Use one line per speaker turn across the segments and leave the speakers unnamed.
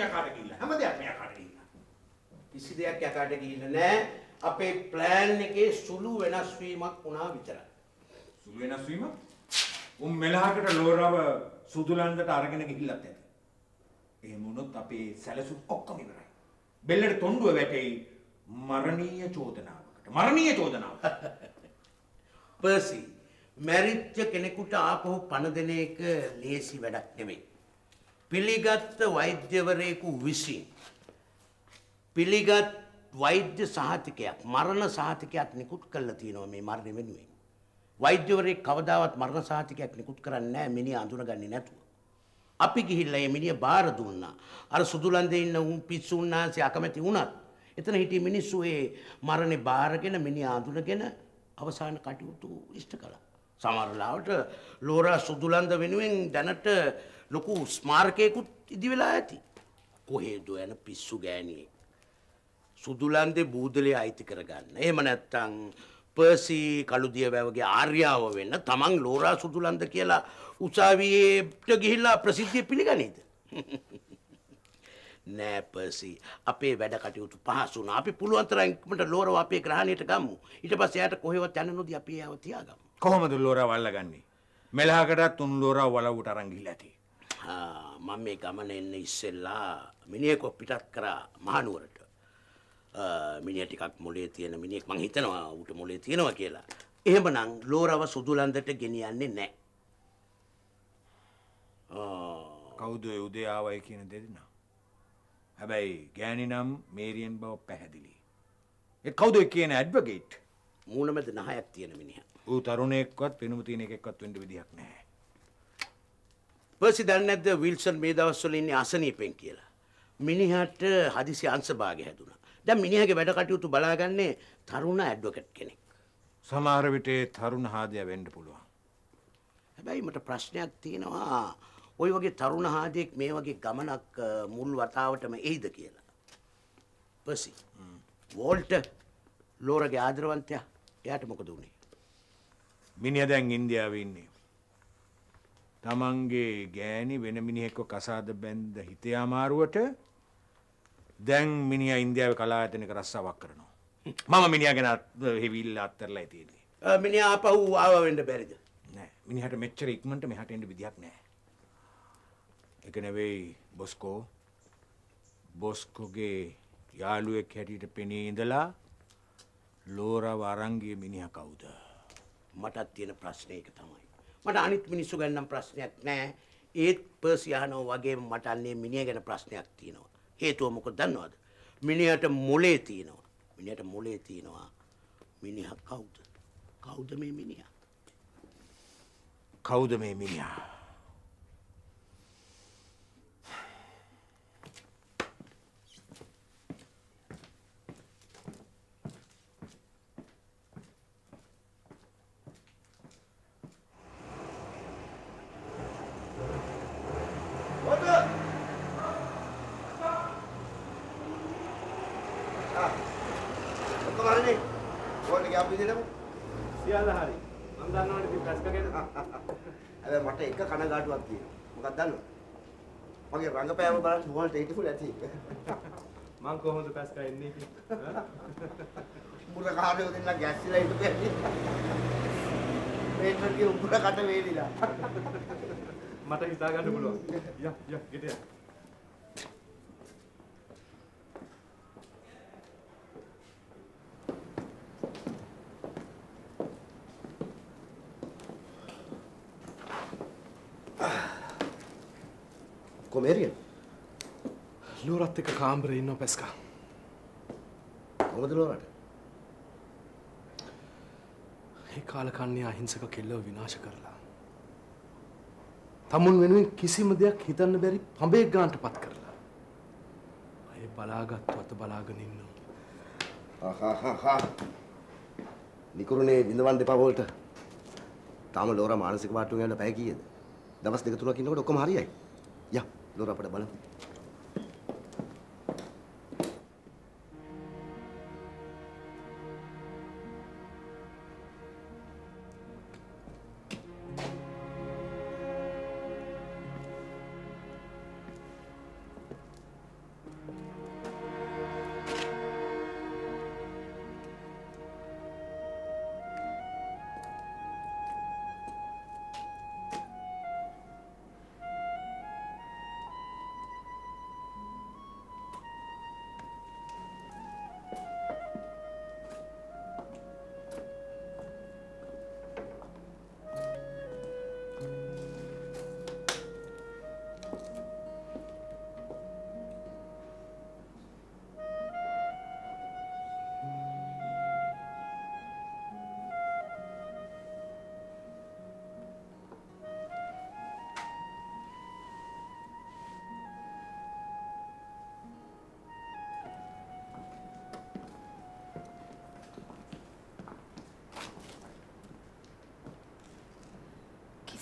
යකාට ගිහිල්ලා. හැම දෙයක්ම යකාට ගිහිල්ලා.
කිසි දෙයක් යකාට ගිහිල්ලා නෑ. අපේ ප්ලෑන් එකේ සුළු වෙනස් වීමක් වුණා විතරයි.
සුළු වෙනස් වීමක්? මෙලහකට ලෝරාව සුදුලන්දට අරගෙන ගිහිල්ලත් ඇති. එහෙම වුණොත් අපේ සැලසුම් ඔක්කොම ඉවරයි. බෙල්ලට තොණ්ඩුව වැටෙයි මරණීය චෝදනාවකට. මරණීය චෝදනාවක්.
පර්සි මැරිච්ච කෙනෙකුට ආපහු පණ දෙන එක ලේසි වැඩක් නෙමෙයි. පිළිගත් වෛද්‍යවරයෙකු විසින් පිළිගත් වෛද්‍ය සහතිකයක් මරණ සහතිකයක් නිකුත් කරලා තියෙනවා මේ මරණය වෙනුවෙන්. වෛද්‍යවරයෙක් කවදාවත් මරණ සහතිකයක් නිකුත් කරන්නේ නැහැ මිනිහා අඳුනගන්නේ නැතුව. අපි ගිහිල්ලා මේ මිනිහ බාර දුන්නා. අර සුදුලන්දේ ඉන්න උන් පිස්සුන්නාන්සේ අකමැති වුණත් එතන හිටිය මිනිස්සු ඒ මරණේ බාරගෙන මිනිහා අඳුනගෙන අවසාන කටයුතු ඉෂ්ට කළා. සමහර ලාවට ලෝරා සුදුලන්ද වෙනුවෙන් දැනට ලොකු ස්මාරකයකුත් ඉදි වෙලා ඇති. කොහෙද යන පිස්සු ගෑණියෙක්. සුදුලන්දේ බූදලේ අයිති කරගන්න. එහෙම නැත්තම් පර්සි කළුදිය වැවගේ ආර්යාව වෙන්න තමන් ලෝරා සුදුලන්ද කියලා උසාවියට ගිහිල්ලා ප්‍රසිද්ධිය පිළිගනීද? නෑ පර්සි අපේ වැඩ කටයුතු පහසු වුණා. අපි පුළුවන් තරම් ඉක්මනට ලෝරාව අපේ ග්‍රහණයට ගමු. ඊට පස්සේ එයාට කොහෙවත් යන්න නොදී අපි එයාව තියාගමු.
කොහොමද ලෝරාව අල්ලගන්නේ? මෙලහකටත් උන් ලෝරාව වලව්වට අරන් ගිහිල්ලා ඇති.
මම මේ ගමන එන්න ඉස්සෙල්ලා මිනිහෙක් පිටත් කරා මහනුවරට. මිනිහ ටිකක් මොලේ තියෙන මිනිහෙක් මං හිතනවා ඌට මොලේ තියෙනවා කියලා. එහෙමනම් ලෝරාව සුදුලන්දට ගෙනියන්නේ නැහැ.
කවුද උදේ ආවයි කියන දෙන්නා? හැබැයි ගෑණි නම් මේරියන් බව පැහැදිලි. ඒ කවුද කියන ඇඩ්වොකේට්?
මූණමෙද නහයක් තියෙන මිනිහා.
ඌ තරුණයෙක්වත් වෙනුම තියෙන එකෙක්වත් වෙන්න විදියක් නැහැ.
පර්සි දන්නේ නැද්ද විල්සන් මේ දවස්වල ඉන්නේ අසනීපෙන් කියලා? මිනිහට හදිසි අංශභාගය හැදුනා. දැන් මිනිහගේ වැඩ කටයුතු බලාගන්නේ තරුණ ඇඩ්වොකේට් කෙනෙක්.
සමහර විට තරුණ හාදියා වෙන්න පුළුවන්.
හැබැයි මට ප්‍රශ්නයක් තියෙනවා. ওই වගේ තරුණ හාදියෙක් මේ වගේ ගමනක් මුල් වතාවටම එයිද කියලා. පර්සි. වෝල්ටර් ලෝරාගේ ආදරවන්තයා. එයාට මොකද වුනේ?
මිනිහා දැන් ඉන්දියාවේ ඉන්නේ. තමන්ගේ ගෑණි වෙන මිනිහෙක්ව කසාද බැඳ හිතේ අමාරුවට දැන් මිනිහා ඉන්දියාවේ කලායතනයක රස්සාවක් කරනවා. මම මිනිහා ගැන හෙවිල්ල අත්තරලා තියෙන්නේ.
මිනිහා ආපහු ආව වෙන්න බැරිද?
නෑ. මිනිහාට මෙච්චර ඉක්මනට මෙහාට එන්න විදියක් නෑ. ඒක නෙවෙයි බොස්කෝ. බොස්කෝගේ යාළුවෙක් හැටියට පෙනී ඉඳලා ලෝරාව අරන් ගිය මිනිහා කවුද?
මටත් තියෙන ප්‍රශ්නේ ඒක තමයි. මට අනිත් මිනිස්සු ගැන නම් ප්‍රශ්නයක් නෑ. ඒත් පර්සි අහනවා වගේම මට අන්නේ මිනිහා ගැන ප්‍රශ්නයක් තියෙනවා. හේතුව මොකද දන්නවද? මිනිහට මොලේ තියෙනවා. මිනිහට මොලේ තියෙනවා. මිනිහා කවුද? කවුද මේ මිනිහා?
කවුද මේ මිනිහා?
මට එක කනගාටුවක් තියෙනවා. මොකක්ද දන්නවද? මගේ රංගපෑම බලන්න හොල්ට හිටපු නැති.
මං කොහොමද පැස්කා එන්නේ කියලා?
උඹර කාරයෝ දෙන්නා ගැස්සිලා හිටපු ඇති. මේකේ උඹර කට වේලිලා.
මට හිතා ගන්න පුළුවන්. යා ගෙට යා.
කොමේරියන්
ලෝරත් එක්ක කාමරේ ඉන්නව පැස්කා.
කොහොමද ලෝරට?
ඒ කාලකන්‍ය අහිංසක කෙල්ලව විනාශ කරලා. තමුන් වෙනුවෙන් කිසිම දෙයක් හිතන්න බැරි පඹේ ගානටපත් කරලා. අය බලාගත්තු අත බලාගෙන ඉන්නවා.
නිකුරුනේ විඳවන්න දෙපා වලට. තාම ලෝරා මානසික වාට්ටුවෙන් යන පැය කීයද? දවස් දෙක තුනක් ඉන්නකොට ඔක්කොම හරියයි. යා ලෝරා අපිට බලමු.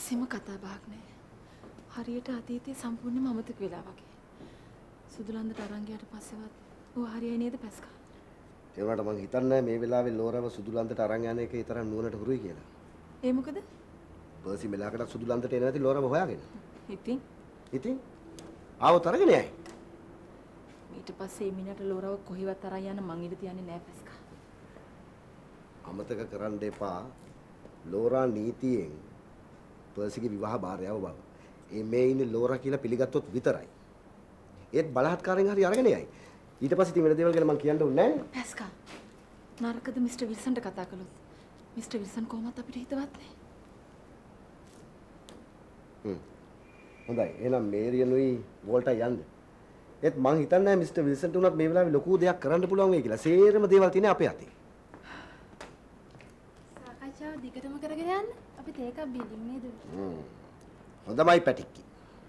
කිසිම කතා බහක් නැහැ. හරියට අතීතයේ සම්පූර්ණයෙන්ම අමතක වෙලා වගේ. සුදුලන්දට අරන් ගියාට පස්සෙවත් ඌ හරියයි නේද පැස්කා?
ඒ වුණාට මං හිතන්නේ මේ වෙලාවේ ලෝරව සුදුලන්දට අරන් යන එකේ තරම් නුවණට හුරුයි කියලා.
ඒ මොකද?
පර්සි මෙලාකට සුදුලන්දට එන නැති ලෝරව හොයාගෙන. ඉතින් ආවොත් අරගෙන යයි.
ඊට පස්සේ මිනිහට ලෝරව කොහෙවත් අරන් යන්න මං ඉඳ තියන්නේ නැහැ පැස්කා.
අමතක කරන්න එපා ලෝරා නීතියෙන් පර්සිගේ විවාහ භාර්යාව බව. මේ ඉන්නේ ලෝරා කියලා පිළිගත්තොත් විතරයි. ඒත් බලහත්කාරයෙන් හරි අරගෙන යයි. ඊට පස්සේ ඉතින් වෙන දේවල් ගැන මම කියන්න ඕනේ නැහැ.
පැස්කා. නරකද මිස්ටර් විල්සන්ට කතා කළොත්? මිස්ටර් විල්සන් කොහොමද අපිට හිතවත් නැහැ.
හොඳයි. එහෙනම් මේරියනුයි වෝල්ටයි යන්න. ඒත් මං හිතන්නේ නැහැ මිස්ටර් විල්සන්ට උනත් මේ වෙලාවේ ලොකු දෙයක් කරන්න පුළුවන් වෙයි කියලා. සේරම දේවල් තියෙන්නේ අපේ අතේ.
සාකච්ඡාව දිගටම කරගෙන යන්න. අපි තේකක් බීලින් නේද?
හොඳමයි පැටික්කි.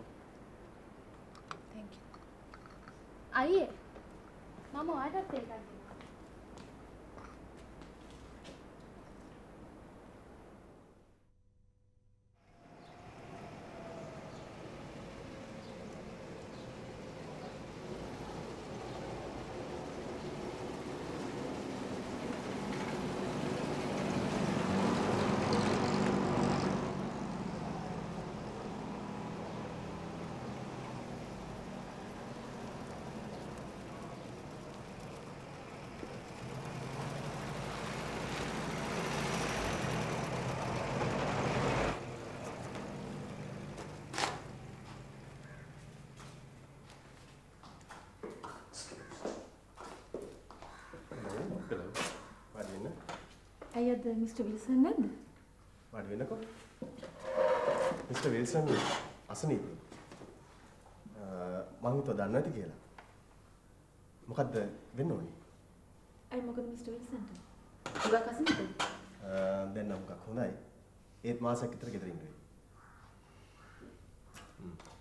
Thank you. අයියේ මම ඔයාලට තේකක් දෙනවා.
අයියද මිස්ටර් විල්සන් නැද්ද?
වාඩි වෙන්නකෝ. මිස්ටර් විල්සන් අසනීප. මම හිතුවා දන්නේ නැති කියලා. මොකද්ද වෙන්න ඕනේ?
අය මොකද මිස්ටර් විල්සන්ට? උගා කසිනද?
දැන් නම් මොකක් හොඳයි. ඒත් මාසයක් විතර ගෙදර ඉන්න වෙයි.